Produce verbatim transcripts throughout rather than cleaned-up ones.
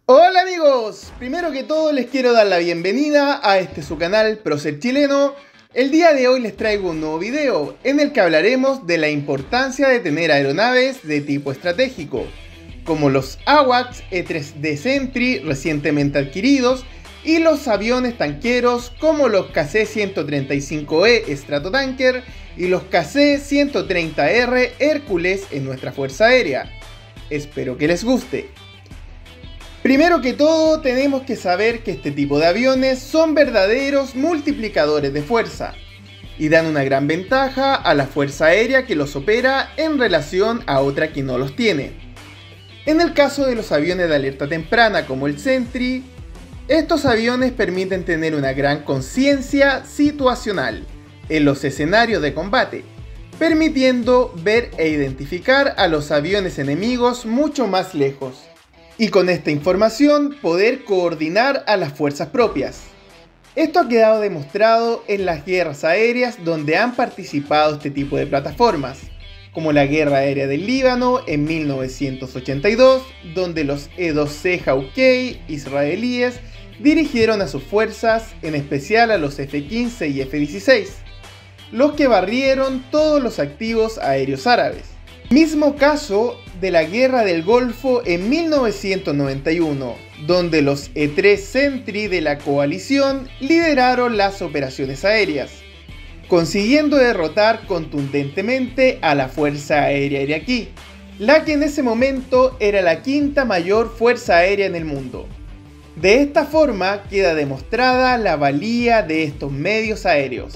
Hola amigos, primero que todo les quiero dar la bienvenida a este su canal Prócer Chileno. El día de hoy les traigo un nuevo video en el que hablaremos de la importancia de tener aeronaves de tipo estratégico, como los AWACS E tres D Sentry recientemente adquiridos y los aviones tanqueros como los K C ciento treinta y cinco E Stratotanker y los K C ciento treinta R Hércules en nuestra Fuerza Aérea. Espero que les guste. Primero que todo, tenemos que saber que este tipo de aviones son verdaderos multiplicadores de fuerza y dan una gran ventaja a la Fuerza Aérea que los opera en relación a otra que no los tiene. En el caso de los aviones de alerta temprana como el Sentry, estos aviones permiten tener una gran conciencia situacional en los escenarios de combate, permitiendo ver e identificar a los aviones enemigos mucho más lejos. Y con esta información poder coordinar a las fuerzas propias. Esto ha quedado demostrado en las guerras aéreas donde han participado este tipo de plataformas, como la Guerra Aérea del Líbano en mil novecientos ochenta y dos, donde los E dos C Hawkeye israelíes dirigieron a sus fuerzas, en especial a los F quince y F dieciséis, los que barrieron todos los activos aéreos árabes. Mismo caso de la Guerra del Golfo en mil novecientos noventa y uno, donde los E tres Sentry de la coalición lideraron las operaciones aéreas, consiguiendo derrotar contundentemente a la Fuerza Aérea iraquí, la que en ese momento era la quinta mayor fuerza aérea en el mundo. De esta forma queda demostrada la valía de estos medios aéreos.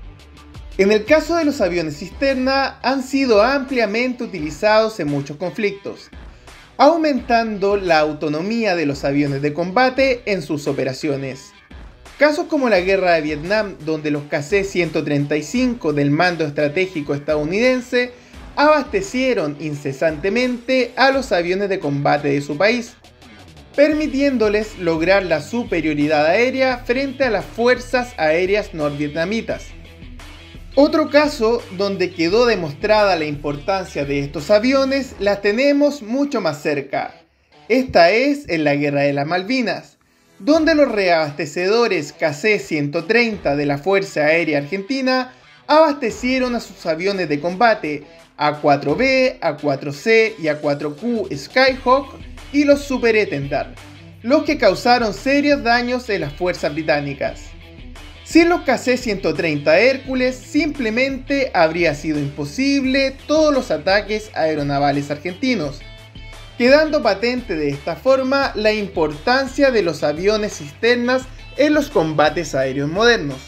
En el caso de los aviones cisterna, han sido ampliamente utilizados en muchos conflictos, aumentando la autonomía de los aviones de combate en sus operaciones. Casos como la Guerra de Vietnam, donde los K C ciento treinta y cinco del mando estratégico estadounidense abastecieron incesantemente a los aviones de combate de su país, permitiéndoles lograr la superioridad aérea frente a las fuerzas aéreas norvietnamitas. Otro caso donde quedó demostrada la importancia de estos aviones la tenemos mucho más cerca. Esta es en la Guerra de las Malvinas, donde los reabastecedores K C ciento treinta de la Fuerza Aérea Argentina abastecieron a sus aviones de combate A cuatro B, A cuatro C y A cuatro Q Skyhawk y los Super Étendard, los que causaron serios daños en las fuerzas británicas. Sin los K C ciento treinta Hércules simplemente habría sido imposible todos los ataques aeronavales argentinos, quedando patente de esta forma la importancia de los aviones cisternas en los combates aéreos modernos.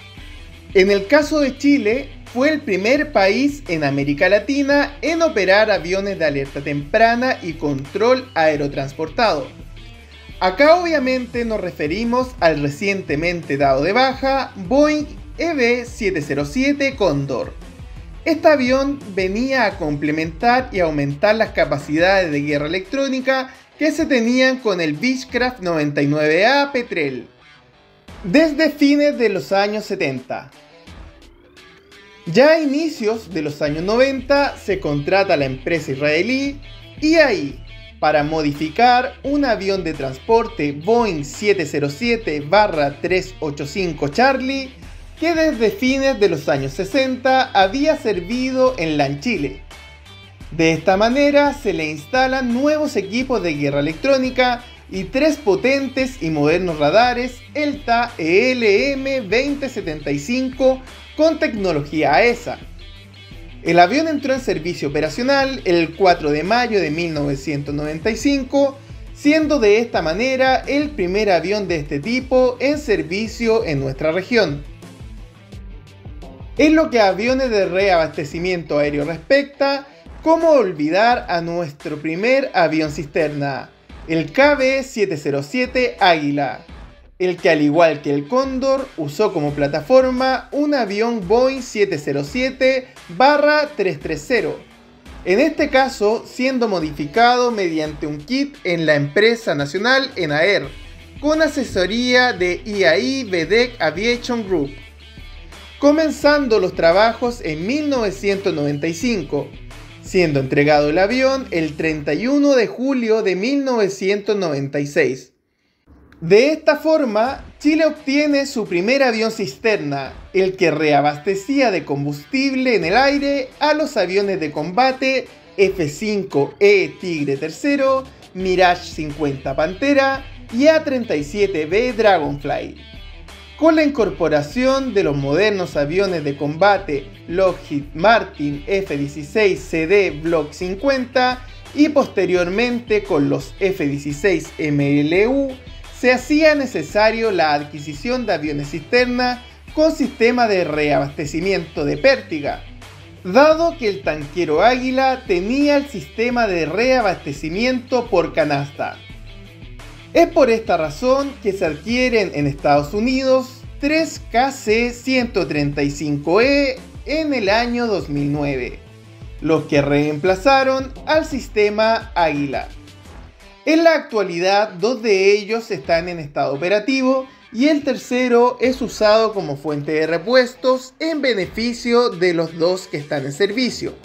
En el caso de Chile, fue el primer país en América Latina en operar aviones de alerta temprana y control aerotransportado. Acá obviamente nos referimos al recientemente dado de baja Boeing E B setecientos siete Cóndor. Este avión venía a complementar y aumentar las capacidades de guerra electrónica que se tenían con el Beechcraft noventa y nueve A Petrel desde fines de los años setenta. Ya a inicios de los años noventa se contrata a la empresa israelí I A E para modificar un avión de transporte Boeing setecientos siete trescientos ochenta y cinco Charlie que desde fines de los años sesenta había servido en LAN Chile. De esta manera se le instalan nuevos equipos de guerra electrónica y tres potentes y modernos radares ELTA E L M veinte setenta y cinco con tecnología A E S A. El avión entró en servicio operacional el cuatro de mayo de mil novecientos noventa y cinco, siendo de esta manera el primer avión de este tipo en servicio en nuestra región. En lo que a aviones de reabastecimiento aéreo respecta, ¿cómo olvidar a nuestro primer avión cisterna, el K B setecientos siete Águila? El que al igual que el Cóndor usó como plataforma un avión Boeing setecientos siete trescientos treinta, en este caso siendo modificado mediante un kit en la empresa nacional ENAER, con asesoría de I A E B D E C Aviation Group. Comenzando los trabajos en mil novecientos noventa y cinco, siendo entregado el avión el treinta y uno de julio de mil novecientos noventa y seis. De esta forma, Chile obtiene su primer avión cisterna, el que reabastecía de combustible en el aire a los aviones de combate F cinco E Tigre tercero, Mirage cincuenta Pantera y A treinta y siete B Dragonfly. Con la incorporación de los modernos aviones de combate Lockheed Martin F dieciséis C D Block cincuenta y posteriormente con los F dieciséis M L U, se hacía necesario la adquisición de aviones cisterna con sistema de reabastecimiento de pértiga, dado que el tanquero Águila tenía el sistema de reabastecimiento por canasta. Es por esta razón que se adquieren en Estados Unidos tres K C ciento treinta y cinco E en el año dos mil nueve, los que reemplazaron al sistema Águila. En la actualidad, dos de ellos están en estado operativo y el tercero es usado como fuente de repuestos en beneficio de los dos que están en servicio.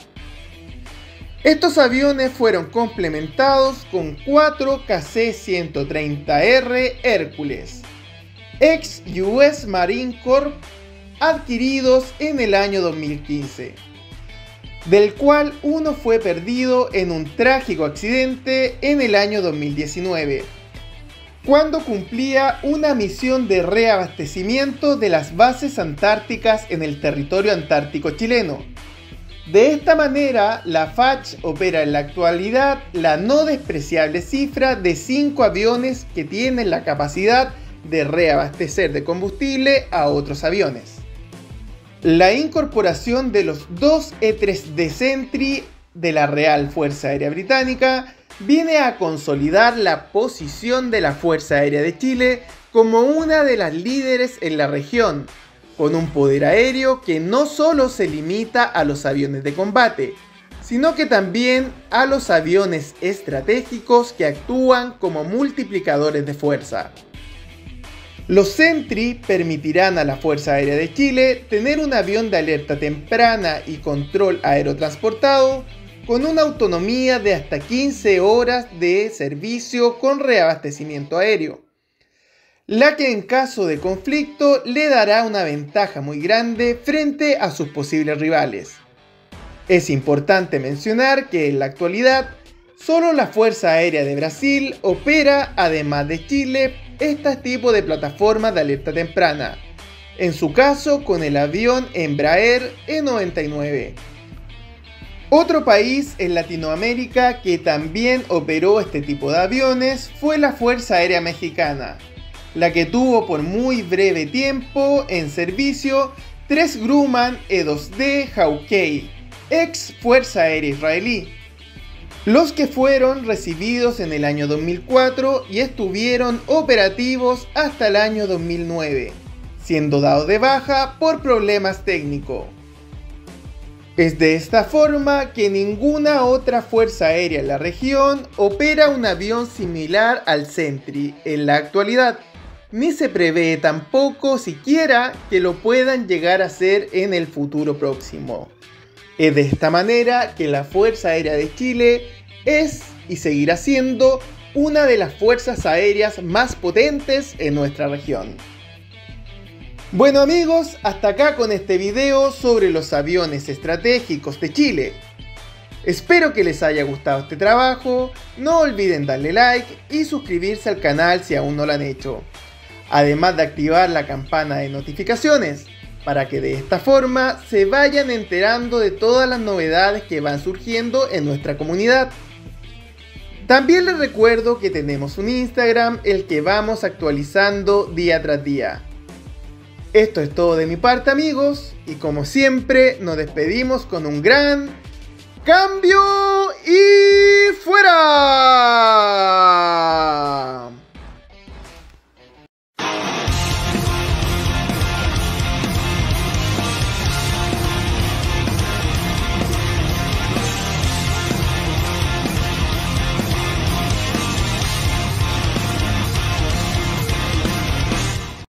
Estos aviones fueron complementados con cuatro K C ciento treinta R Hércules, ex U S Marine Corps, adquiridos en el año dos mil quince. Del cual uno fue perdido en un trágico accidente en el año dos mil diecinueve, cuando cumplía una misión de reabastecimiento de las bases antárticas en el territorio antártico chileno. De esta manera, la F A C H opera en la actualidad la no despreciable cifra de cinco aviones que tienen la capacidad de reabastecer de combustible a otros aviones. La incorporación de los dos E tres D Sentry de la Real Fuerza Aérea Británica viene a consolidar la posición de la Fuerza Aérea de Chile como una de las líderes en la región, con un poder aéreo que no solo se limita a los aviones de combate, sino que también a los aviones estratégicos que actúan como multiplicadores de fuerza. Los Sentry permitirán a la Fuerza Aérea de Chile tener un avión de alerta temprana y control aerotransportado con una autonomía de hasta quince horas de servicio con reabastecimiento aéreo, la que en caso de conflicto le dará una ventaja muy grande frente a sus posibles rivales. Es importante mencionar que en la actualidad solo la Fuerza Aérea de Brasil opera, además de Chile, este tipo de plataformas de alerta temprana, en su caso con el avión Embraer E noventa y nueve. Otro país en Latinoamérica que también operó este tipo de aviones fue la Fuerza Aérea Mexicana, la que tuvo por muy breve tiempo en servicio tres Grumman E dos D Hawkeye, ex Fuerza Aérea Israelí, los que fueron recibidos en el año dos mil cuatro y estuvieron operativos hasta el año dos mil nueve, siendo dados de baja por problemas técnicos. Es de esta forma que ninguna otra fuerza aérea en la región opera un avión similar al Sentry en la actualidad, ni se prevé tampoco siquiera que lo puedan llegar a hacer en el futuro próximo. Es de esta manera que la Fuerza Aérea de Chile es y seguirá siendo una de las fuerzas aéreas más potentes en nuestra región. Bueno amigos, hasta acá con este video sobre los aviones estratégicos de Chile. Espero que les haya gustado este trabajo, no olviden darle like y suscribirse al canal si aún no lo han hecho, además de activar la campana de notificaciones, para que de esta forma se vayan enterando de todas las novedades que van surgiendo en nuestra comunidad. También les recuerdo que tenemos un Instagram, el que vamos actualizando día tras día. Esto es todo de mi parte amigos, y como siempre nos despedimos con un gran cambio y fuera.